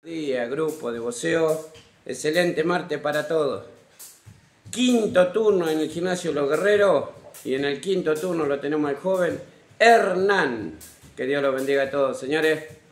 Día, grupo de boxeo, excelente martes para todos. Quinto turno en el gimnasio Los Guerreros y en el quinto turno lo tenemos al joven Hernán. Que Dios los bendiga a todos, señores.